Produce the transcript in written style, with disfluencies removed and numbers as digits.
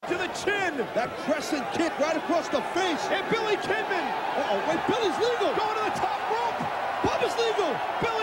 to the chin. That crescent kick right across the face. And Billy Kidman. Uh-oh, wait, Billy's legal. Going to the top rope. Bubba's legal. Billy